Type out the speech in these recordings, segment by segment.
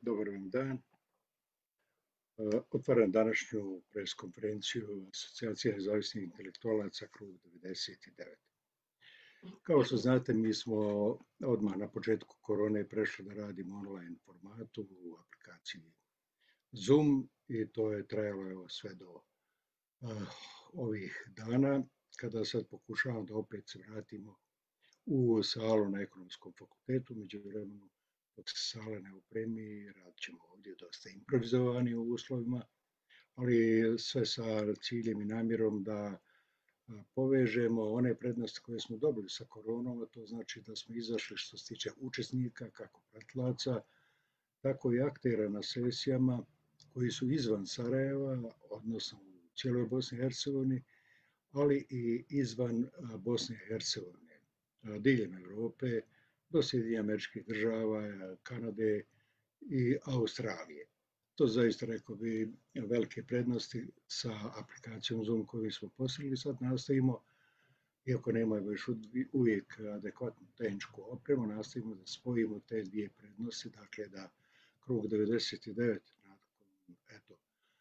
Dobar vam dan. Otvaram današnju preskonferenciju Asocijacije nezavisnih intelektualaca Krug 99. Kao što znate, mi smo odmah na početku korone prešli da radimo online formatu u aplikaciji Zoom i to je trajalo sve do ovih dana, kada sad pokušavamo da opet se vratimo u salu na Ekonomskom fakultetu. Međuvremenu, dok se sala ne opremi, radit ćemo ovdje dosta improvizovani u uslovima, ali sve sa ciljem i namjerom da povežemo one prednosti koje smo dobili sa koronom, a to znači da smo izašli što se tiče učesnika, kako pratilaca, tako i aktera na sesijama koji su izvan Sarajeva, odnosno u cijeloj Bosni i Hercegovini, ali i izvan Bosne i Hercegovine, diljem Europe, do Sjedinjenih Američkih Država, Kanade i Australije. To zaista, rekao bi, velike prednosti sa aplikacijom Zoom koju smo postigli. Sad nastavimo, iako nemamo još uvijek adekvatnu tehničku opremu, nastavimo da spojimo te dvije prednosti, dakle da Krug 99 nakon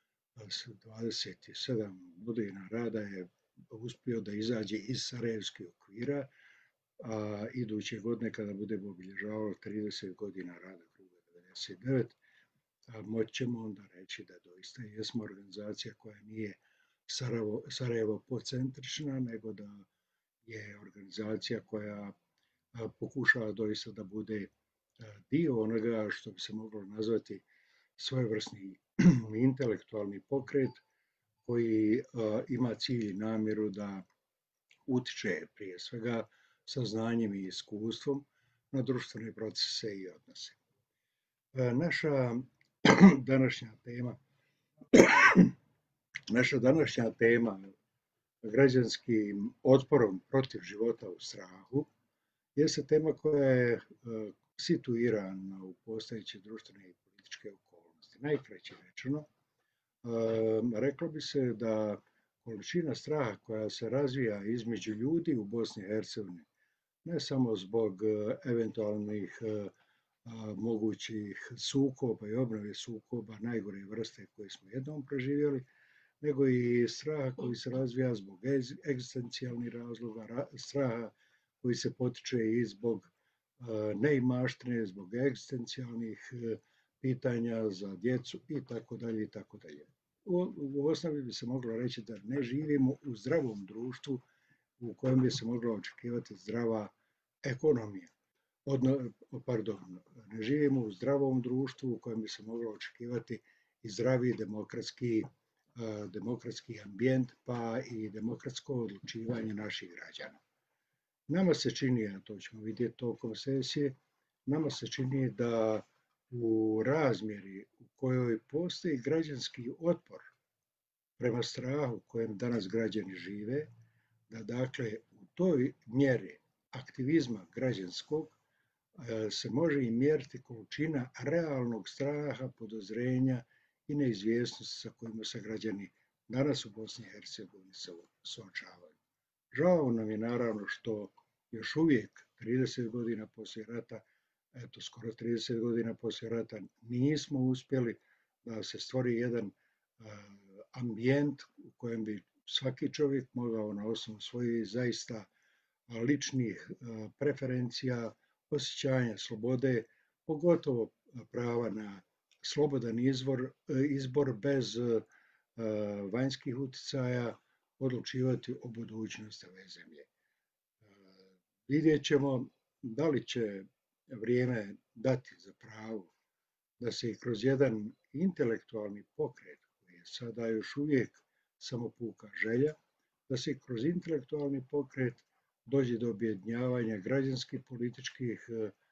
27 godina rada je uspio da izađe iz sarajevskih okvira, a iduće godine kada budemo obilježavali 30 godina rada Kruga 99, moći ćemo onda reći da doista jesmo organizacija koja nije Sarajevo pocentrična, nego da je organizacija koja pokušava doista da bude dio onoga što bi se moglo nazvati svojevrsni intelektualni pokret koji ima cilj i namjeru da utiče prije svega saznanjem i iskustvom na društvene procese i odnose. Naša današnja tema građanskim otporom protiv života u strahu jeste tema koja je situirana u postojeće društvene i političke okolnosti. Najkraće rečeno, reklo bi se da količina straha koja se razvija između ljudi u Bosni i Hercegovini, ne samo zbog eventualnih mogućih sukoba i obnove sukoba najgore vrste koje smo jednom proživjeli, nego i straha koji se razvija zbog egzistencijalnih razloga, straha koji se potiče i zbog neimaštine, zbog egzistencijalnih pitanja za djecu itd. U osnovi bi se moglo reći da ne živimo u zdravom društvu u kojem bi se mogla očekivati zdrava ekonomija. Ne živimo u zdravom društvu u kojem bi se moglo očekivati i zdravi demokratski ambijent, pa i demokratsko odlučivanje naših građana. Nama se čini, a to ćemo vidjeti tokom sesije, nama se čini da u razmjeri u kojoj postoji građanski otpor prema strahu kojem danas građani žive, da dakle u toj mjeri aktivizma građanskog se može i mjeriti količina realnog straha, podozrenja i neizvjesnosti sa kojima se građani danas u Bosni i Hercegovini suočavaju. Žao nam je naravno što još uvijek 30 godina poslije rata, skoro 30 godina poslije rata, nismo uspjeli da se stvori jedan ambijent u kojem bi svaki čovjek mogao na osnovu svojih zaista ličnih preferencija, osjećanja slobode, pogotovo prava na slobodan izbor bez vanjskih utjecaja, odlučivati o budućnosti ove zemlje. Vidjet ćemo da li će vrijeme dati za pravo da se i kroz jedan intelektualni pokret, koji je sada još uvijek samo puka želja, da se i kroz intelektualni pokret dođe do objedinjavanja građanskih političkih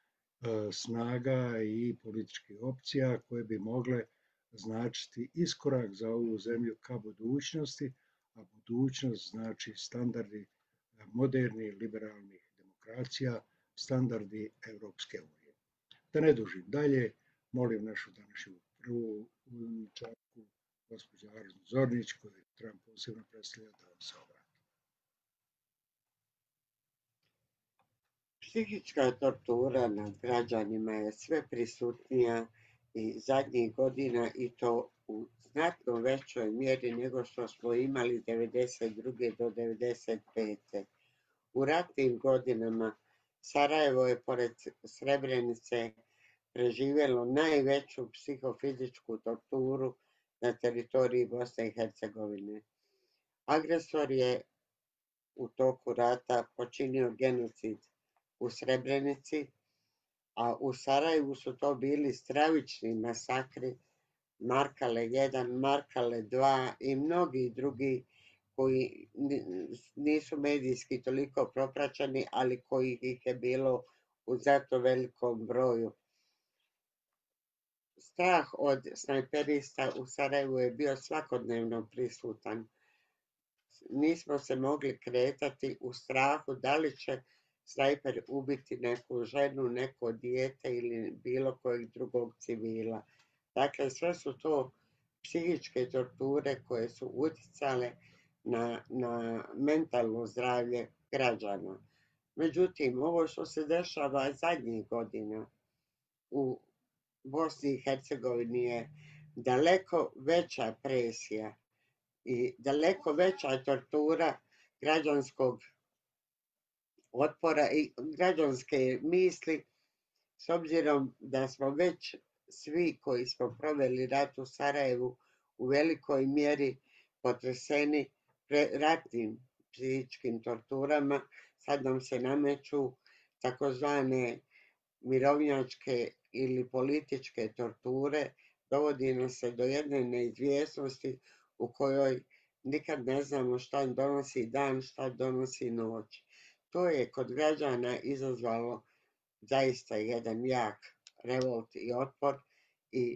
snaga i političkih opcija koje bi mogle značiti iskorak za ovu zemlju ka budućnosti, a budućnost znači standardi modernih liberalnih demokracija, standardi Europske unije. Da ne dužim dalje, molim našu današnju prvu učenjaku, gospođu Arznu Zornić, koju trebam posebno predstavljati, da vam se obrati. Psihička tortura nad građanima je sve prisutnija i zadnjih godina i to u znatno većoj mjeri nego što smo imali 1992. do 1995. U ratnim godinama Sarajevo je pored Srebrenice preživjelo najveću psihofizičku torturu na teritoriji Bosne i Hercegovine. Agresor je u toku rata počinio genocid u Srebrenici, a u Sarajevu su to bili stravični masakri Markale 1, Markale 2 i mnogi drugi koji nisu medijski toliko propraćeni, ali kojih ih je bilo u zato velikom broju. Strah od snajperista u Sarajevu je bio svakodnevno prisutan. Nismo se mogli kretati u strahu da li će snajper ubiti neku ženu, neko dijete ili bilo kojeg drugog civila. Dakle, sve su to psihičke torture koje su utjecale na mentalno zdravlje građana. Međutim, ovo što se dešava zadnjih godina u Bosni i Hercegovini je daleko veća presija i daleko veća tortura građanskog otpora i građanske misli, s obzirom da smo već svi koji smo proveli rat u Sarajevu u velikoj mjeri potreseni ratnim psihičkim torturama. Sad nam se nameću takozvane mirovnjačke ili političke torture, dovodi nas se do jedne neizvjesnosti u kojoj nikad ne znamo šta donosi dan, šta donosi noć. To je kod građana izazvalo zaista jedan jak revolt i otpor i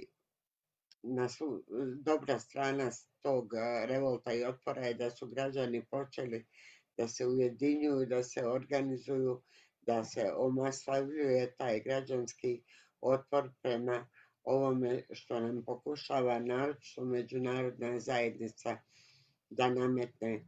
dobra strana tog revolta i otpora je da su građani počeli da se ujedinjuju, da se organizuju, da se omasovljuje taj građanski otpor prema ovome što nam pokušava naročito međunarodna zajednica da nametne.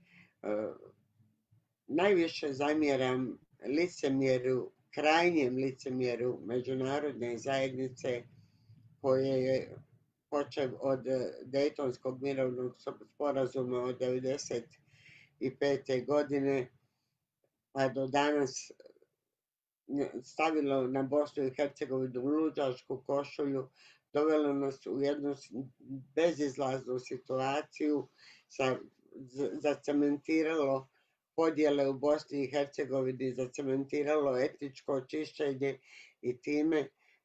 Najviše zamjeram licemjeru, krajnjem licemjeru međunarodne zajednice koje je počev od Dejtonskog mirovnog sporazuma od 1995. godine pa do danas stavilo na Bosnu i Hercegovinu luđačku košulju, dovelo nas u jednu bezizlaznu situaciju, zacementiralo podjele u Bosni i Hercegovini, zacementiralo etničko čišćenje i time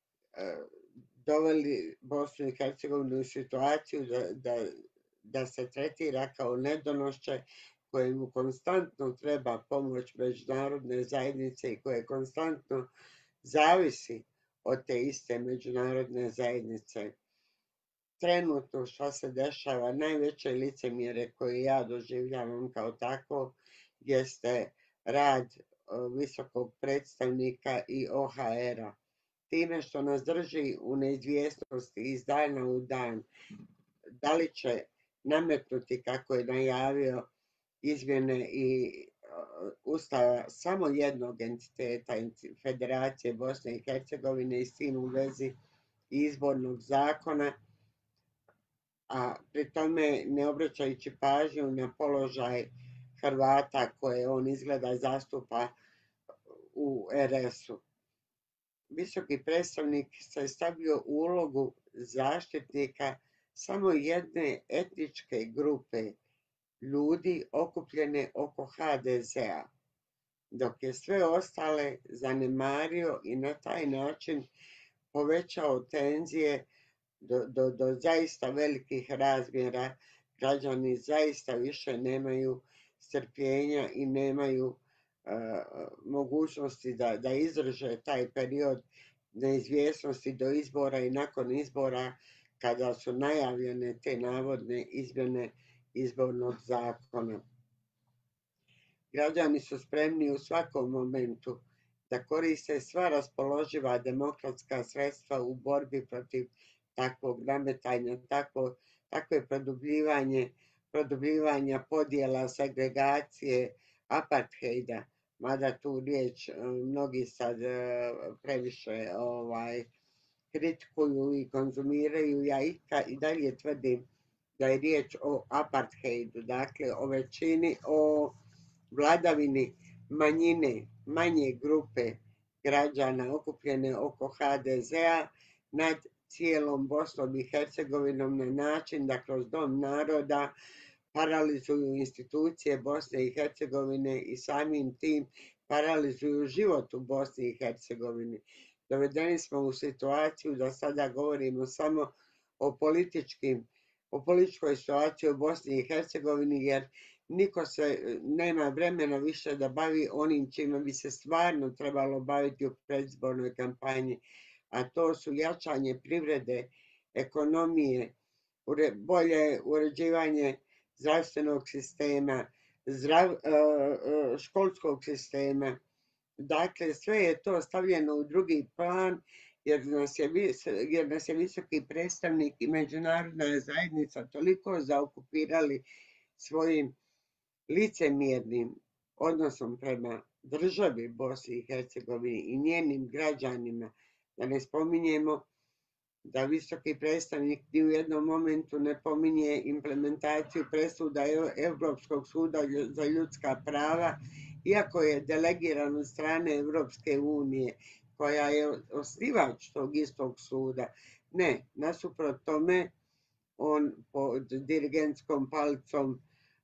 doveli Bosnu i Hercegovinu u situaciju da se tretira kao nedonošće kojemu konstantno treba pomoć međunarodne zajednice i koje konstantno zavisi od te iste međunarodne zajednice. Trenutno što se dešava, najveće licemjere koje ja doživljavam kao tako, jeste rad visokog predstavnika i OHR-a. Time što nas drži u neizvjesnosti iz dana u dan, da li će nametnuti, kako je najavio, izmjene i ustava samo jednog entiteta, Federacije Bosne i Hercegovine i s tim u vezi izbornog zakona, a pri tome ne obraćajući pažnju na položaj Hrvata koje on izgleda zastupa u RS-u. Visoki predstavnik se stavio u ulogu zaštitnika samo jedne etničke grupe ljudi okupljene oko HDZ-a, dok je sve ostale zanemario i na taj način povećao tenzije do zaista velikih razmjera. Građani zaista više nemaju strpljenja i nemaju mogućnosti da izdrže taj period neizvjesnosti do izbora i nakon izbora kada su najavljene te navodne izmjene izbornog zakona. Građani su spremni u svakom momentu da koriste sva raspoloživa demokratska sredstva u borbi protiv takvog nametanja, takve produbljivanja podjela, segregacije, apartheida, mada tu riječ mnogi sad previše kritikuju i konzumiraju. Ja i dalje tvrdim da je riječ o apartheidu, dakle o većini, o vladavini manjine, manje grupe građana okupljene oko HDZ-a nad cijelom Bosnom i Hercegovinom na način da kroz Dom naroda paralizuju institucije Bosne i Hercegovine i samim tim paralizuju život u Bosni i Hercegovini. Dovedeni smo u situaciju da sada govorimo samo o političkoj situaciji u Bosni i Hercegovini, jer niko se nema vremena više da bavi onim čime bi se stvarno trebalo baviti u predizbornoj kampanji, a to su jačanje privrede, ekonomije, bolje uređivanje zdravstvenog sistema, školskog sistema. Dakle, sve je to stavljeno u drugi plan jer nas je visoki predstavnik i međunarodna zajednica toliko zaokupirali svojim licemjernim odnosom prema državi Bosni i Hercegovini i njenim građanima, da ne spominjemo da visoki predstavnik ni u jednom momentu ne pominje implementaciju presuda Europskog suda za ljudska prava, iako je delegiran od strane Europske unije, koja je osnivač tog istog suda. Ne, nasuprot tome, on pod dirigentskom palicom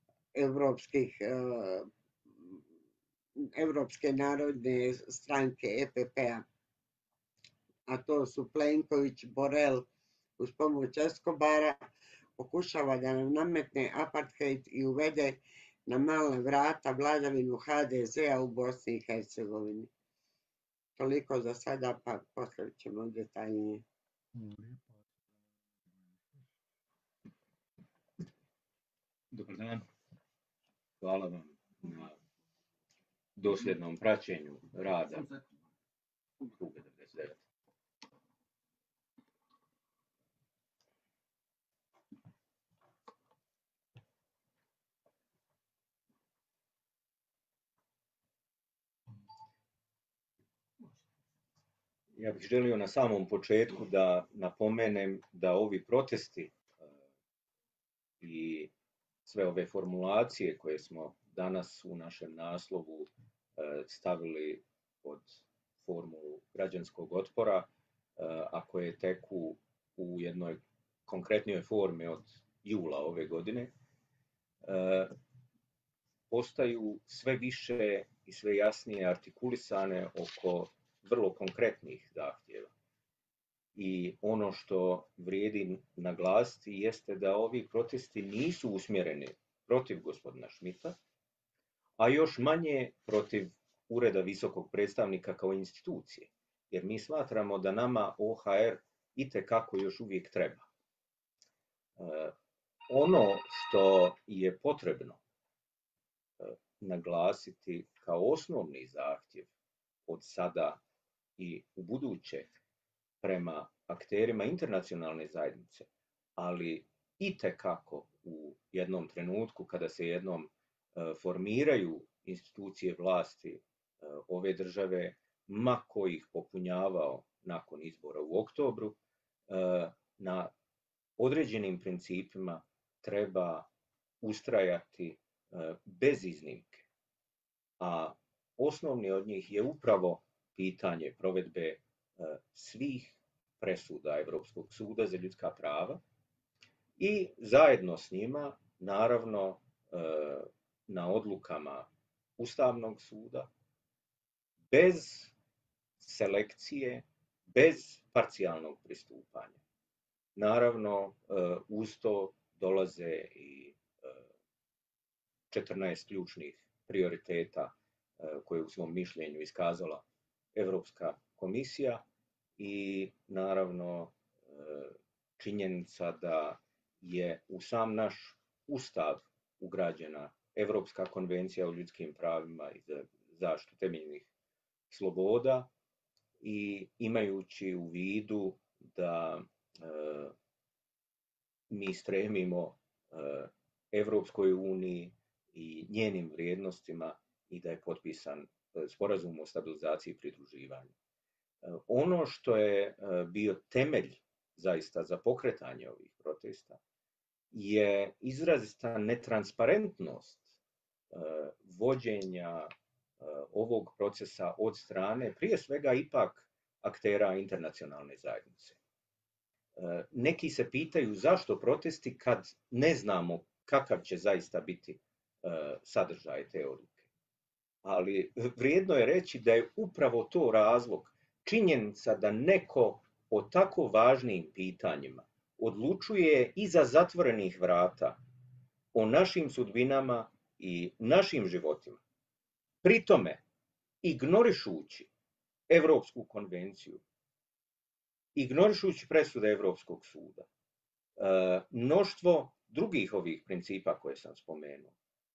Evropske narodne stranke EPP-a, a to su Plenković, Borel, uz pomoć Eskobara, pokušava da nam nametne apartheid i uvede na mala vrata vladavinu HDZ-a u Bosni i Hercegovini. Toliko za sada, pa poslije ćemo detaljnije. Dobar dan. Hvala vam na dosljednom praćenju rada Kruga 99. Ja bih želio na samom početku da napomenem da ovi protesti i sve ove formulacije koje smo danas u našem naslovu stavili pod formulu građanskog otpora, a koje teku u jednoj konkretnijoj formi od jula ove godine, postaju sve više i sve jasnije artikulisane oko vrlo konkretnih zahtjeva. I ono što vrijedi naglasiti jeste da ovi protesti nisu usmjereni protiv gospodina Schmidta, a još manje protiv Ureda visokog predstavnika kao institucije, jer mi smatramo da nama OHR itekako još uvijek treba. Ono što je potrebno naglasiti kao osnovni zahtjev od sada i u buduće prema akterima internacionalne zajednice, ali itekako u jednom trenutku kada se jednom formiraju institucije vlasti ove države, ma ko ih popunjavao nakon izbora u oktobru, na određenim principima treba ustrajati bez iznimke. A osnovni od njih je upravo pitanje provedbe svih presuda Europskog suda za ljudska prava i zajedno s njima, naravno, na odlukama Ustavnog suda, bez selekcije, bez parcijalnog pristupanja. Naravno, uz to dolaze i 14 ključnih prioriteta koje u svom mišljenju iskazala Europska komisija i naravno činjenica da je u sam naš Ustav ugrađena Europska konvencija o ljudskim pravima i zaštitu temeljnih sloboda i imajući u vidu da mi stremimo Europskoj uniji i njenim vrijednostima i da je potpisan sporazum o stabilizaciji i pridruživanju. Ono što je bio temelj zaista za pokretanje ovih protesta je izrazita netransparentnost vođenja ovog procesa od strane, prije svega ipak aktera internacionalne zajednice. Neki se pitaju zašto protesti kad ne znamo kakav će zaista biti sadržaj te odluke. Ali vrijedno je reći da je upravo to razlog, činjenica da neko o tako važnim pitanjima odlučuje iza zatvorenih vrata o našim sudbinama i našim životima. Pri tome, ignorišući Evropsku konvenciju, ignorišući presude Evropskog suda, mnoštvo drugih ovih principa koje sam spomenuo,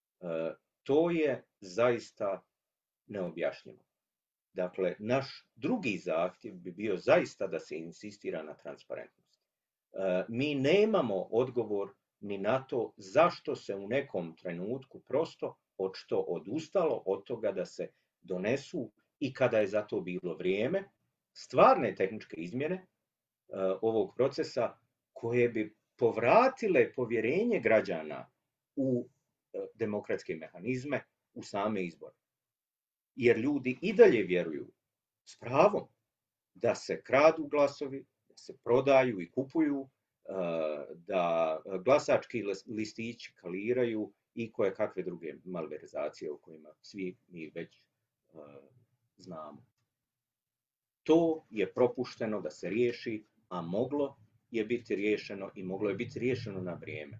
to je zaista neobjašnjivo. Dakle, naš drugi zahtjev bi bio zaista da se insistira na transparentnosti. Mi nemamo odgovor ni na to zašto se u nekom trenutku prosto očito odustalo od toga da se donesu i kada je za to bilo vrijeme stvarne tehničke izmjene ovog procesa koje bi povratile povjerenje građana u demokratske mehanizme, u same izbore. Jer ljudi i dalje vjeruju s pravom da se kradu glasovi, da se prodaju i kupuju, da glasački listići kaliraju i koje kakve druge malverzacije o kojima svi mi već znamo. To je propušteno da se riješi, a moglo je biti riješeno i moglo je biti riješeno na vrijeme.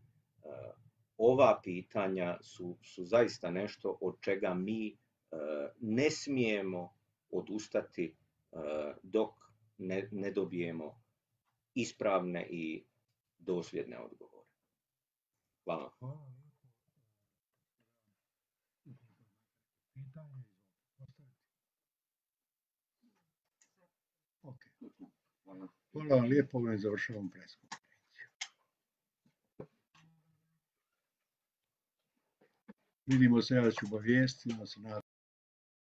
Ova pitanja su zaista nešto od čega mi ne smijemo odustati dok ne dobijemo ispravne i dosljedne odgovore. Hvala. Hvala vam lijepo, ovim završavam preskonferenciju. Vidimo se, ja ću obavijestiti,